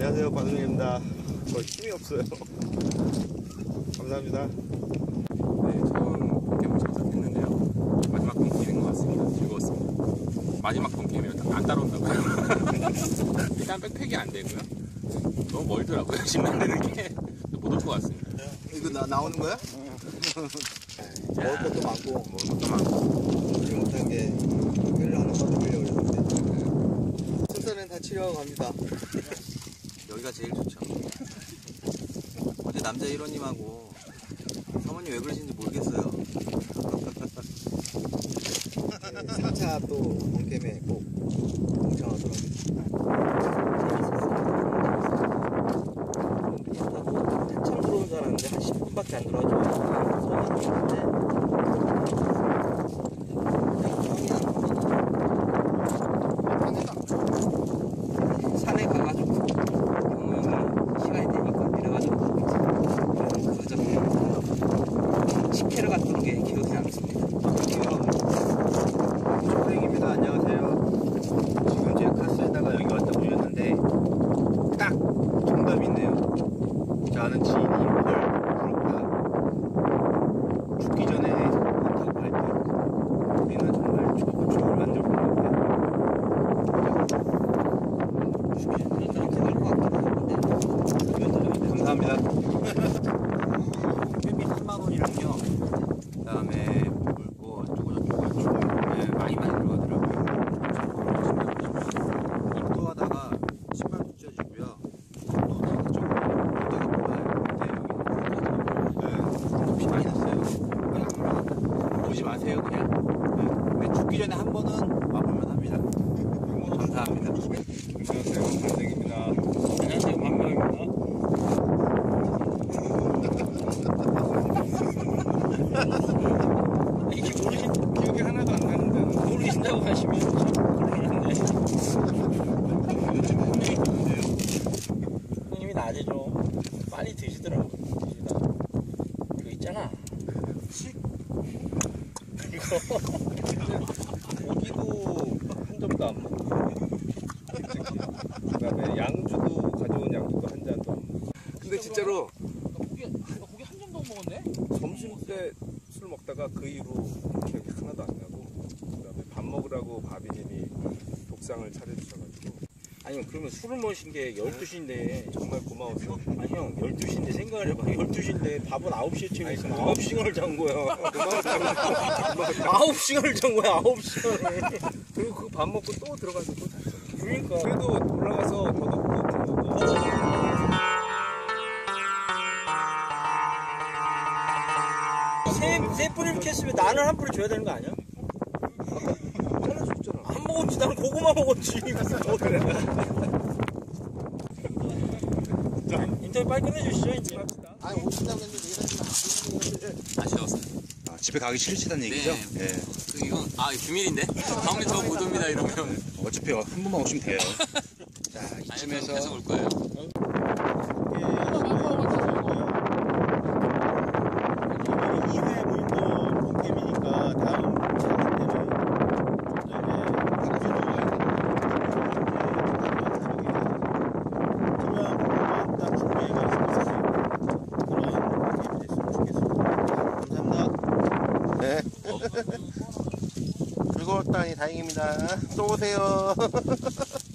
안녕하세요, 박은혜입니다. 저 힘이 없어요. 감사합니다. 네, 처음 봄캠을 참석했는데요. 마지막 봄캠인 것 같습니다. 즐거웠습니다. 마지막 봄캠이면 안 따라온다고요. 일단 백팩이 안 되고요. 너무 멀더라고요. 신나는 게 못 올 것 같습니다. 이거 나오는 거야? 먹을 것도 많고, 먹을 것도 많고. 먹지 못한 게 회를 하나 받으려고 그랬는데 순서는 다 치료하고 갑니다. 여기가 제일 좋죠. 어제 남자 1호님하고 사모님 왜 그러시는지 모르겠어요. 4차 또 홈캠에 꼭 동참하더라고요. 한참 들어온 줄 알았는데 한 10분밖에 안 들어와줘요. 산에 가가지고 경험이 시간이 되니까 내려가지고 가자고 식혜를 갔던 게 기억이 남습니다. 초랭입니다. 안녕하세요. 지금 제가 카스에다가 여기 왔다 오셨는데 딱 정답이 있네요. 나는 지인이 헐 부럽다. 죽기 전에 좋다고 할 때 우리는 정말 좋은 추억을 만들고 있는데 죽기 전에 이렇게 될 것 같기도 한데 감사합니다. 캠이 3만원이랑요. 그 다음에 먹을 거 어쩌고저쩌고 많이 들어가더라고요. 입도하다가 신발도 찢어지고요. 입도하다가 좀 못하게 몰라요. 근데 여기 높이 많이 났어요. 많이 안 올라간다. 오지 마세요 그냥. 근데 죽기 전에 한 번은 와보면 합니다. 감사합니다. 안녕하세요. 반생입니다. 안녕하세요, 반명입니다. 이게 기억이 하나도 안 나는데 모르신다고 하시면 곤란한데. 형님이 낮에 좀 빨리 드시더라고. 드시다. 이거 있잖아. 고기도 한 점도 안 먹고 그 다음에 양주도 가져온 양주도 한 잔도 안 먹고 근데 진짜로 고기 한 점도 못 먹었네? 점심 때 술 먹다가 그 이후로 기억이 하나도 안 나고 그 다음에 밥 먹으라고 바비님이 독상을 차려주셔가지고 아니, 그러면 술을 마신 게 12시인데. 정말 고마웠어. 아니, 형, 12시인데 생각을 해봐. 12시인데 밥은 9시에 챙겼으면 고마워. 9시간을 잔 거야. 고마웠다고 9시간을 잔 거야, 9시간을. 그리고 그 밥 먹고 또 들어가서 또 잤어. 그러니까. 그래도 올라가서 더 넣고 더 넣고 세 뿌리를 캤으면 나는 한 뿌리 줘야 되는 거 아니야? 잘라줬잖아. 안 먹었지. 나는 고구마 먹었지. 인터뷰 빨리 끝내주시죠, 이제. 아니 오신다고 했는데 아쉬웠어요. 집에 가기 싫으시다는 얘기죠? 네. 예. 이건 비밀인데. 다음에 저 못 옵니다 이러면. 어차피 한 번만 오시면 돼요. 자, 아니, 이쯤에서 계속 올 거예요. 네. 즐거웠다니 다행입니다. 또 오세요.